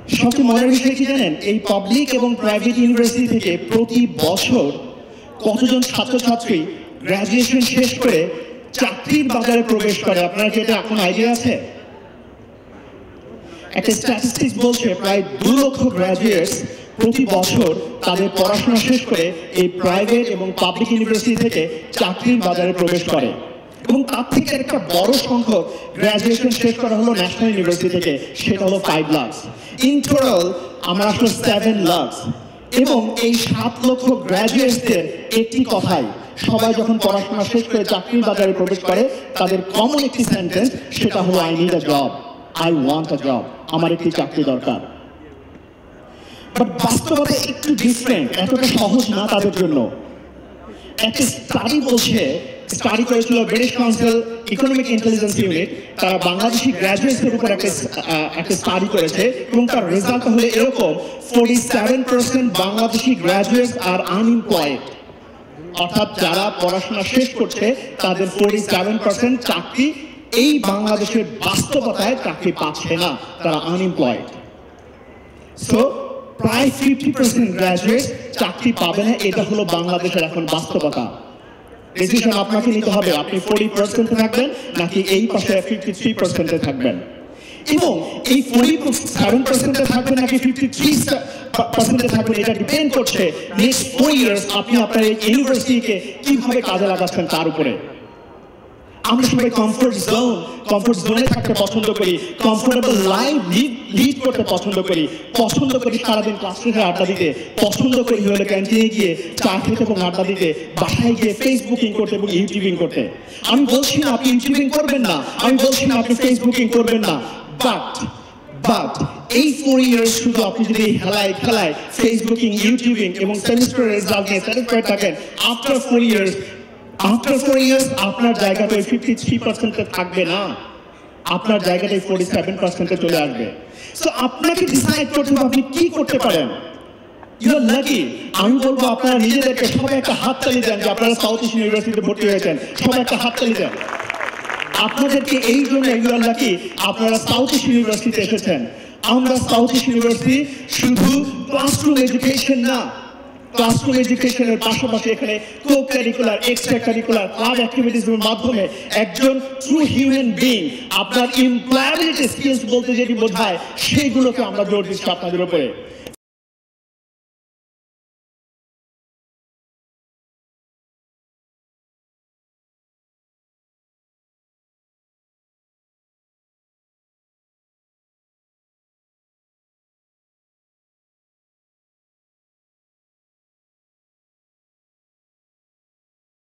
সবচেয়ে মজার বিষয় কি জানেন, এই পাবলিক এবং প্রাইভেট ইউনিভার্সিটি থেকে প্রতি বছর কতজন ছাত্রছাত্রী গ্রাজুয়েশন শেষ করে চাকরির বাজারে প্রবেশ করে? আপনার কি এটা এখন আইডিয়া আছে? একটা স্ট্যাটিস্টিক্স বলছে প্রায় 2 লক্ষ গ্রাজুয়েটস প্রতি বছর তাদের পড়াশোনা শেষ করে এই প্রাইভেট এবং পাবলিক ইউনিভার্সিটি থেকে চাকরির বাজারে প্রবেশ করে, এবং তার থেকে একটা বড় সংখ্যক গ্রাজুয়েশন শেষ করা হলো ন্যাশনাল ইউনিভার্সিটি থেকে, সেটা হলো 5 লাখ। ইন টোটাল আমরা আসলে 7 লাখ। এবং এই 7 লক্ষ গ্রাজুয়েটসদের একটি কথাই, সবাই যখন পড়াশোনা শেষ করে চাকরির বাজারে প্রবেশ করে তাদের কমন একটি সেন্টেন্স, সেটা হলো I need a job, I want a job, আমার একটি চাকরি দরকার। বাট বাস্তবতা একটু ডিফারেন্ট, এতটা সহজ না তাদের জন্য। একটা স্টাডি বলছে, স্টাডি করেছিল British Council Economic Intelligence Unit, তারা বাংলাদেশি গ্রাজুয়েটসদের উপর একটা স্টাডি করেছে, এবং তার রেজাল্ট হলো এরকম: 47% বাংলাদেশি গ্রাজুয়েটস আর আনএমপ্লয়েড। অর্থাৎ যারা পড়াশোনা শেষ করছে তাদের 47% চাকরি এই বাংলাদেশের বাস্তবতায় চাকরি পাচ্ছে না, তারা আনএমপ্লয়েড। সো প্রায় 50% গ্রাজুয়েট চাকরি পাবে না, এটা হলো বাংলাদেশের এখন বাস্তবতা। ডিসিশন আপনাকে নিতে হবে, আপনি 40% থাকবেন নাকি এই পাশে 53% থাকবেন। এবং এই 47% থাকবেন নাকি 53% থাকবেন, এটা ডিপেন্ড করছে নেক্সট 4 ইয়ার্স আপনি আপনার এই ইউনিভার্সিটিকে কিভাবে কাজে লাগাচ্ছেন তার উপরে। আমরা সবাই কমফোর্ট জোনে থাকতে পছন্দ করি, কমফোর্টেবল লাইফ লিড করতে পছন্দ করি সারাদিন ক্লাসরুমে আড্ডা দিতে, পছন্দ করি হলে ক্যান্টিনে গিয়ে চা খেতে এবং আড্ডা দিতে, বাসায় গিয়ে ফেসবুকিং করতে এবং ইউটিউবিং করতে। আমি বলছি না আপনি ইউটিউবিং করবেন না, আমি বলছি না আপনি ফেসবুকিং করবেন না, বাট এই 4 ইয়ার্স শুধু আপনি যদি খেলায় ফেসবুকিং, ইউটিউবিং এবং সেমিস্টার রেজাল্ট নিয়ে স্যাটিসফাইড থাকেন, আফটার 4 ইয়ার্স আপনার জায়গাটা 53% থাকবে না, আপনার জায়গাটাই 47% চলে আসবে। সো আপনাকে ডিসাইড করতে হবে আপনি কি করতে পারেন। You are lucky. আমি বলবো আপনারা নিজেদেরকে সবাই একটা হাততালি দেন যে আপনারা সাউথ ইস্ট ইউনিভার্সিটিতে ভর্তি হয়েছেন, সবাই একটা হাততালি দেন। আপনাদেরকে এই জন্য ইউ আর লাকি, আপনারা সাউথ ইস্ট ইউনিভার্সিটিতে এসেছেন। আমরা সাউথ ইস্ট ইউনিভার্সিটি শুধু ক্লাসরুম এডুকেশন না, ক্লাসরুম এডুকেশনের পাশাপাশি এখানে co curricular, extra curricular, club অ্যাক্টিভিটিসের মাধ্যমে একজন ট্রু হিউম্যান বিং, আপনার এমপ্লয়াবিলিটি স্কিলস বলতে যেটি বোঝায় সেইগুলোকে আমরা জোর দিচ্ছি আপনাদের উপরে।